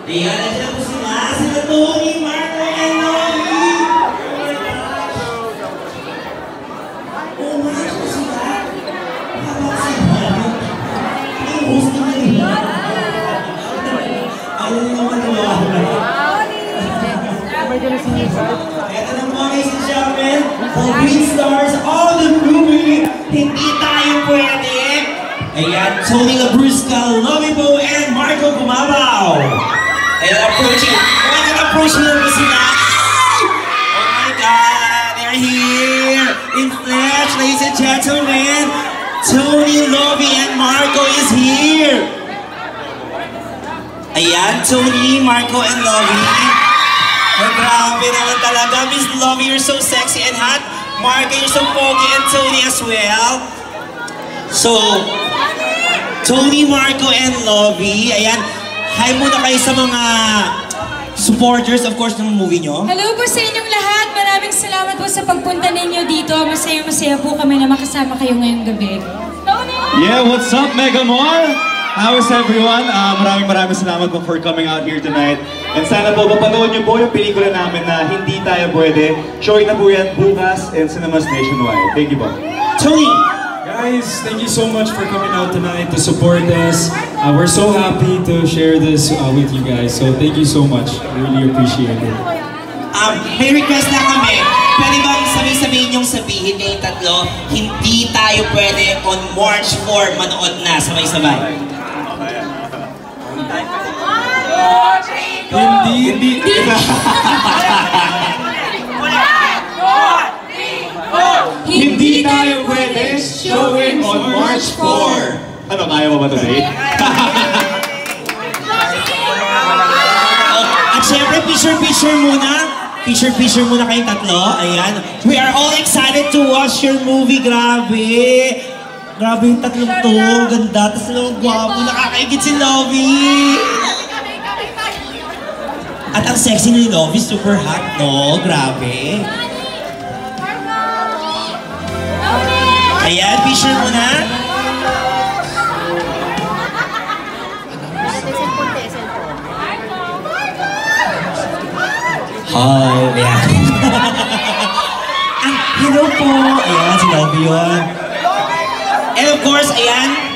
Ayan, nandiyan po sila Tony, Marco, and Noe! Oh, Marco po sila? Habang si Mario, ang host na rin. Ayaw naman naman. Ito na po, ladies and gentlemen, for Green Stars, all the movie, Hindi Tayo Pwede. Ayan, Tony Labrusca, Lovie Bo, and Marco Gumabaw. Ayan, approaching. Approaching na po sila. Oh my God, they're here. In flesh, ladies and gentlemen, Tony, Lovie, and Marco is here. Ayan, Tony, Marco, and Lovie. Oh, grabe naman talaga. Miss Lovie, you're so sexy and hot. Marco, you're so pogi, and Tony as well. So, Tony, Marco, and Lovie, ayan, hi muna kayo sa mga supporters, of course, ng movie nyo. Hello po sa inyong lahat. Maraming salamat po sa pagpunta ninyo dito. Masaya-masaya po kami na makasama kayo ngayong gabi. Tony! Yeah, what's up, Mega Mall? How's everyone? Maraming salamat po for coming out here tonight. And sana po, mapanood nyo po yung pelikula namin na Hindi Tayo Pwede. Showing na po yan bukas in cinemas nationwide. Thank you po. Tony! Guys, thank you so much for coming out tonight to support us. We're so happy to share this with you guys. So thank you so much. I really appreciate it. May request na kami. Pwede bang sabihin yung sabihin kayong tatlo, Hindi Tayo Pwede on March 4, manood na, sabay-sabay. Hindi Tayo Pwede, showing on March 4. Ano, kaya mo ba ito, Dave? At syempre, picture muna. Picture muna kayong tatlo. Ayan. We are all excited to watch your movie. Grabe. Grabe yung tatlong to. Ganda. Tapos lang gwapo. Nakakaigit si Lovie. At ang sexy ni Lovie, super hot, no? Grabe. Ayan, picture muna. Hi, ayan. Hello po. Ayan, si Lovie yun. And of course, ayan,